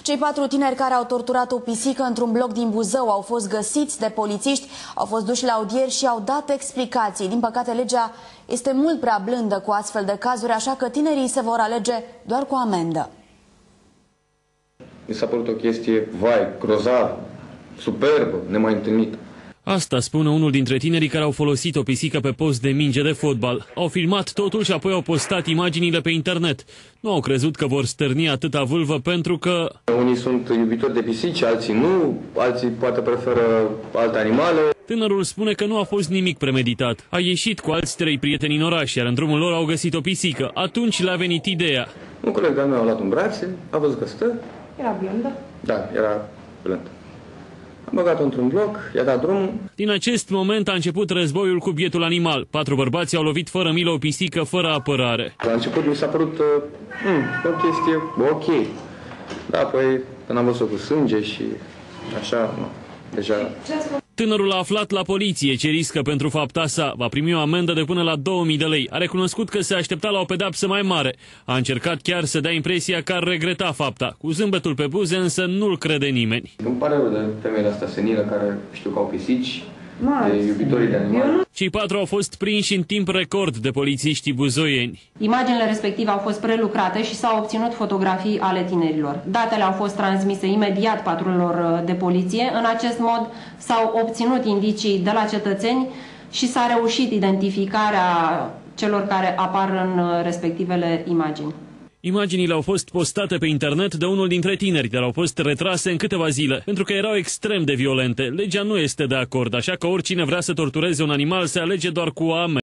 Cei 4 tineri care au torturat o pisică într-un bloc din Buzău au fost găsiți de polițiști, au fost duși la audieri și au dat explicații. Din păcate, legea este mult prea blândă cu astfel de cazuri, așa că tinerii se vor alege doar cu amendă. Mi s-a părut o chestie, vai, grozavă, superbă, nemai întâlnită. Asta spune unul dintre tinerii care au folosit o pisică pe post de minge de fotbal. Au filmat totul și apoi au postat imaginile pe internet. Nu au crezut că vor stârni atâta vâlvă pentru că... Unii sunt iubitori de pisici, alții nu, alții poate preferă alte animale. Tânărul spune că nu a fost nimic premeditat. A ieșit cu alți 3 prieteni în oraș, iar în drumul lor au găsit o pisică. Atunci le-a venit ideea. Un coleg de-al meu a luat în brațe, a văzut că stă. Era blândă? Da, era blândă. Am băgat-o într-un bloc, i-a dat drumul. Din acest moment a început războiul cu bietul animal. 4 bărbați au lovit fără milă o pisică, fără apărare. La început mi s-a părut o chestie ok. Da, apoi când am văzut cu sânge și așa, deja... Tânărul a aflat la poliție ce riscă pentru fapta sa. Va primi o amendă de până la 2000 de lei. A recunoscut că se aștepta la o pedeapsă mai mare. A încercat chiar să dea impresia că ar regreta fapta. Cu zâmbetul pe buze, însă nu-l crede nimeni. Îmi pare rău de femeile astea senile care știu că au pisici, de iubitorii de animale. Cei 4 au fost prinși în timp record de polițiștii buzoieni. Imaginile respective au fost prelucrate și s-au obținut fotografii ale tinerilor. Datele au fost transmise imediat patrulelor de poliție. În acest mod s-au obținut indicii de la cetățeni și s-a reușit identificarea celor care apar în respectivele imagini. Imaginile au fost postate pe internet de unul dintre tineri, dar au fost retrase în câteva zile, pentru că erau extrem de violente. Legea nu este de acord, așa că oricine vrea să tortureze un animal se alege doar cu amendă.